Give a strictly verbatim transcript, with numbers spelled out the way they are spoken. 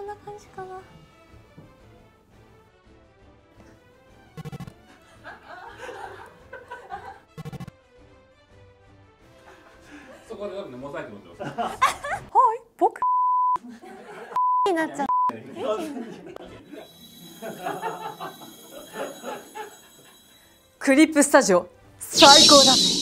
な感じかな。 そこで多分ねモザイク乗ってます。 はい、僕になっちゃう。クリップスタジオ最高だぜ。